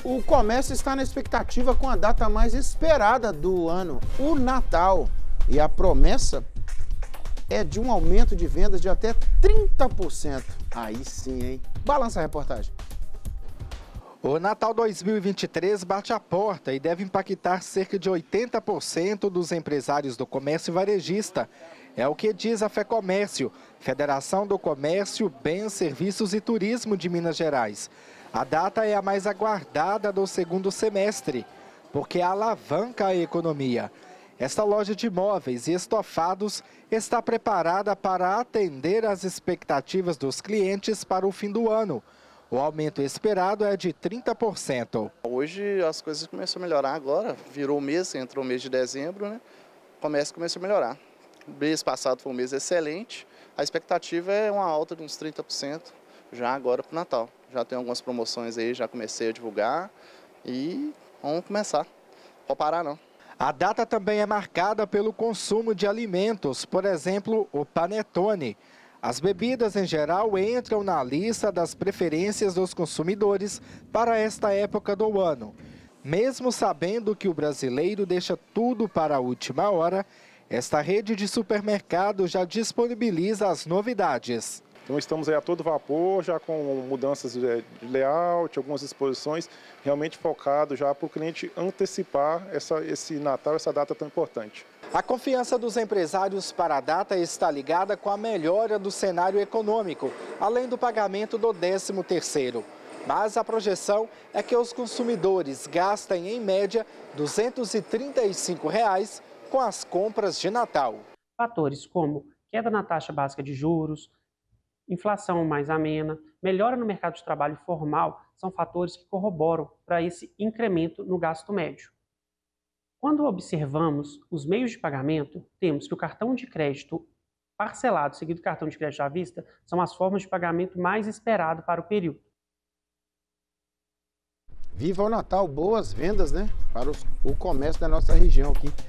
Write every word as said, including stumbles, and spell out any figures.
O comércio está na expectativa com a data mais esperada do ano, o Natal. E a promessa é de um aumento de vendas de até trinta por cento. Aí sim, hein? Balança a reportagem. O Natal dois mil e vinte e três bate a porta e deve impactar cerca de oitenta por cento dos empresários do comércio varejista. É o que diz a FEComércio, Federação do Comércio, Bens, Serviços e Turismo de Minas Gerais. A data é a mais aguardada do segundo semestre, porque alavanca a economia. Esta loja de móveis e estofados está preparada para atender às expectativas dos clientes para o fim do ano. O aumento esperado é de trinta por cento. Hoje as coisas começam a melhorar agora, virou o mês, entrou o mês de dezembro, né? O comércio começou a melhorar. O mês passado foi um mês excelente, a expectativa é uma alta de uns trinta por cento já agora para o Natal. Já tem algumas promoções aí, já comecei a divulgar e vamos começar. Não pode parar não. A data também é marcada pelo consumo de alimentos, por exemplo, o panetone. As bebidas em geral entram na lista das preferências dos consumidores para esta época do ano. Mesmo sabendo que o brasileiro deixa tudo para a última hora, esta rede de supermercados já disponibiliza as novidades. Então estamos aí a todo vapor, já com mudanças de layout, algumas exposições, realmente focado já para o cliente antecipar essa, esse Natal, essa data tão importante. A confiança dos empresários para a data está ligada com a melhora do cenário econômico, além do pagamento do décimo terceiro. Mas a projeção é que os consumidores gastem, em média, duzentos e trinta e cinco reais com as compras de Natal. Fatores como queda na taxa básica de juros, inflação mais amena, melhora no mercado de trabalho formal são fatores que corroboram para esse incremento no gasto médio. Quando observamos os meios de pagamento, temos que o cartão de crédito parcelado seguido do cartão de crédito à vista são as formas de pagamento mais esperado para o período. Viva o Natal, boas vendas, né? Para os, o comércio da nossa região aqui.